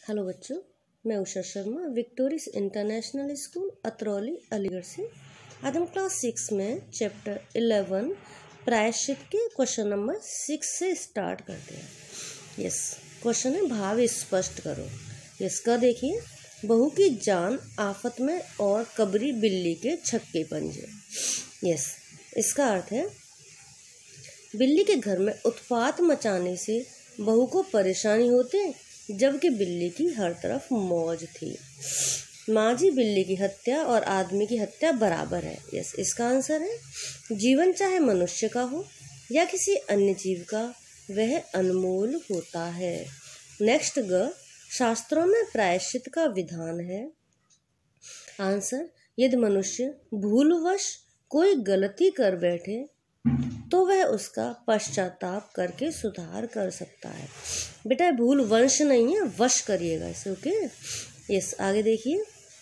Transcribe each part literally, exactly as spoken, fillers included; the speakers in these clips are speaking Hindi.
हेलो बच्चों, मैं Usha Sharma Victoris international school Atrauli Aligarh से। आज हम क्लास सिक्स में चैप्टर इलेवन प्रायश्चित के क्वेश्चन नंबर सिक्स से स्टार्ट करते हैं। यस, क्वेश्चन है भाव स्पष्ट करो। इसका देखिए, बहू की जान आफत में और कबरी बिल्ली के छक्के पंजे। यस, इसका अर्थ है बिल्ली के घर में उत्पात मचाने से बहू को परेशानी होती, जबकि बिल्ली की हर तरफ मौज थी। माँ जी, बिल्ली की हत्या और आदमी की हत्या बराबर है। यस, इसका आंसर है जीवन चाहे मनुष्य का हो या किसी अन्य जीव का, वह अनमोल होता है। नेक्स्ट ग, शास्त्रों में प्रायश्चित का विधान है। आंसर, यदि मनुष्य भूलवश कोई गलती कर बैठे तो वह उसका पश्चाताप करके सुधार कर सकता है। बेटा, भूल वंश नहीं है, वश करिएगा इसे। ओके, यस, आगे देखिए।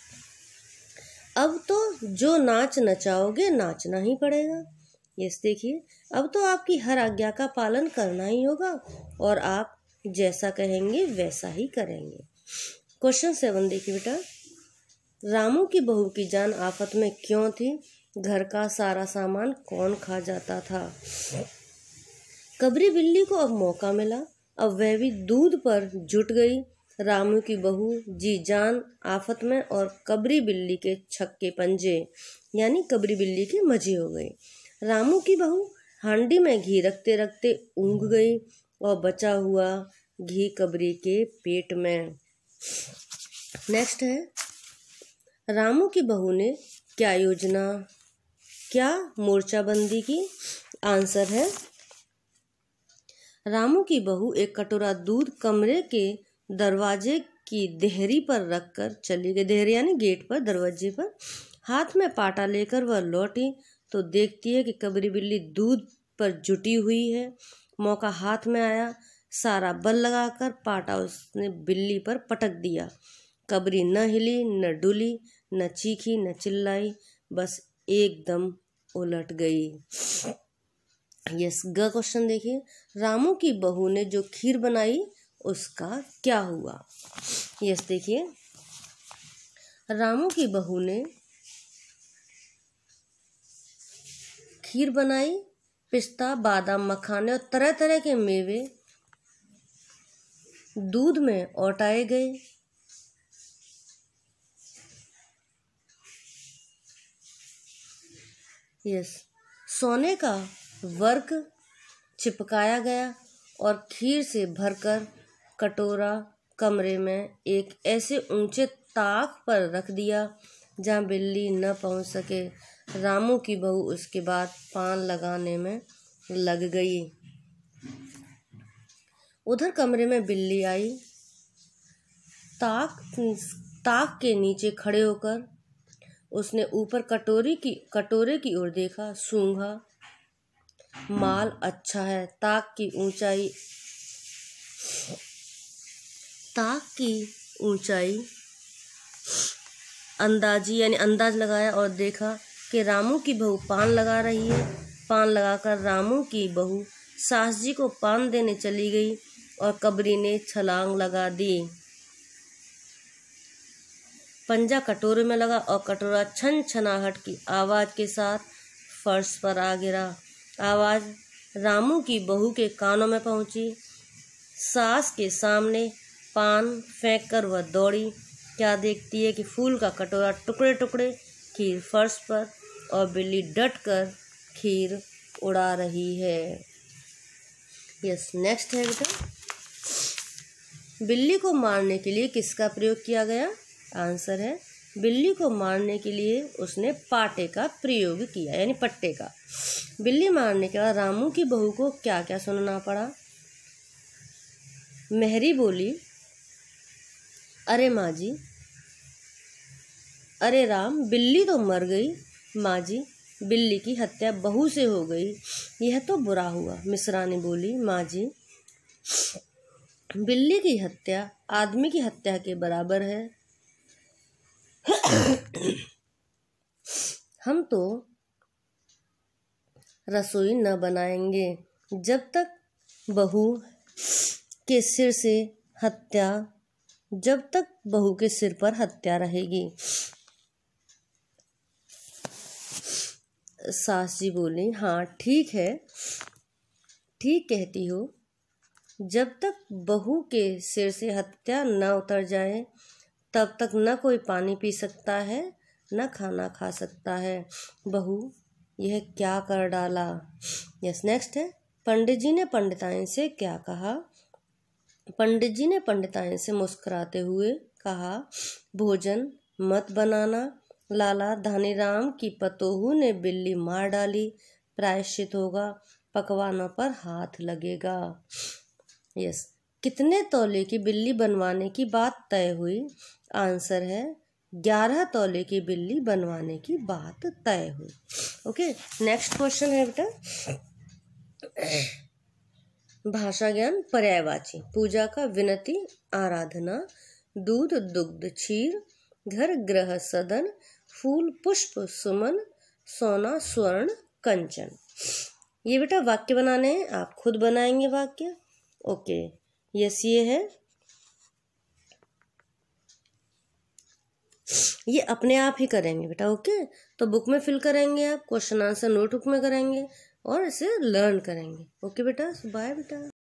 अब तो जो नाच नचाओगे नाचना ही पड़ेगा। यस, देखिए, अब तो आपकी हर आज्ञा का पालन करना ही होगा और आप जैसा कहेंगे वैसा ही करेंगे। क्वेश्चन सेवन देखिए बेटा, रामू की बहू की जान आफत में क्यों थी? घर का सारा सामान कौन खा जाता था? कबरी बिल्ली को अब मौका मिला, अब वह भी दूध पर जुट गई। रामू की बहू जी जान आफत में और कबरी बिल्ली के छक्के पंजे, यानी कबरी बिल्ली की मजे हो गई। रामू की बहू हांडी में घी रखते रखते ऊँघ गई और बचा हुआ घी कबरी के पेट में। नेक्स्ट है, रामू की बहू ने क्या योजना, क्या मोर्चाबंदी की? आंसर है, रामू की बहू एक कटोरा दूध कमरे के दरवाजे की देहरी पर रखकर चली गई। देहरी यानी गेट पर, दरवाजे पर। हाथ में पाटा लेकर वह लौटी तो देखती है कि कबरी बिल्ली दूध पर जुटी हुई है। मौका हाथ में आया, सारा बल लगाकर पाटा उसने बिल्ली पर पटक दिया। कबरी न हिली, न डुली, न चीखी, न चिल्लाई, बस एकदम उलट गई। यस, ग क्वेश्चन देखिए, रामू की बहू ने जो खीर बनाई उसका क्या हुआ? यस, देखिए, रामू की बहू ने खीर बनाई। पिस्ता, बादाम, मखाने और तरह तरह के मेवे दूध में औटाए गए। यस, सोने का वर्क चिपकाया गया और खीर से भरकर कटोरा कमरे में एक ऐसे ऊंचे ताक पर रख दिया जहां बिल्ली न पहुंच सके। रामू की बहू उसके बाद पान लगाने में लग गई। उधर कमरे में बिल्ली आई। ताक ताक के नीचे खड़े होकर उसने ऊपर कटोरी की कटोरे की ओर देखा, सूंघा, माल अच्छा है। ताक की ऊंचाई ताक की ऊंचाई अंदाजी यानी अंदाज लगाया और देखा कि रामू की बहू पान लगा रही है। पान लगाकर रामू की बहू सास जी को पान देने चली गई और कबरी ने छलांग लगा दी। पंजा कटोरे में लगा और कटोरा छन छनाहट की आवाज के साथ फर्श पर आ गिरा। आवाज रामू की बहू के कानों में पहुंची। सास के सामने पान फेंक कर वह दौड़ी। क्या देखती है कि फूल का कटोरा टुकड़े टुकड़े, खीर फर्श पर और बिल्ली डट कर खीर उड़ा रही है। यस, नेक्स्ट है बेटा, बिल्ली को मारने के लिए किसका प्रयोग किया गया? आंसर है, बिल्ली को मारने के लिए उसने पाटे का प्रयोग किया, यानी पट्टे का। बिल्ली मारने के बाद रामू की बहू को क्या क्या सुनना पड़ा? मेहरी बोली, अरे माँ जी, अरे राम, बिल्ली तो मर गई। माँ जी, बिल्ली की हत्या बहू से हो गई, यह तो बुरा हुआ। मिसरानी बोली, माँ जी, बिल्ली की हत्या आदमी की हत्या के बराबर है। हम तो रसोई न बनाएंगे जब तक बहू के सिर से हत्या जब तक बहू के सिर पर हत्या रहेगी। सास जी बोली, हाँ ठीक है, ठीक कहती हो। जब तक बहू के सिर से हत्या न उतर जाए तब तक न कोई पानी पी सकता है न खाना खा सकता है। बहू, यह क्या कर डाला। यस, नेक्स्ट है, पंडित जी ने पंडिताइन से क्या कहा। पंडित जी ने पंडिताइन से मुस्कुराते हुए कहा, भोजन मत बनाना, लाला धानीराम की पतोहू ने बिल्ली मार डाली, प्रायश्चित होगा, पकवानों पर हाथ लगेगा। यस, कितने तौले की बिल्ली बनवाने की बात तय हुई। आंसर है ग्यारह तौले की बिल्ली बनवाने की बात तय हुई। ओके, नेक्स्ट क्वेश्चन है बेटा, भाषा ज्ञान पर्यायवाची। पूजा का विनती, आराधना, दूध दुग्ध क्षीर, घर ग्रह सदन, फूल पुष्प सुमन, सोना स्वर्ण कंचन। ये बेटा वाक्य बनाने हैं, आप खुद बनाएंगे वाक्य। ओके, यस, ये है, ये अपने आप ही करेंगे बेटा। ओके, तो बुक में फिल करेंगे, आप क्वेश्चन आंसर नोटबुक में करेंगे और इसे लर्न करेंगे। ओके बेटा, बाय बेटा।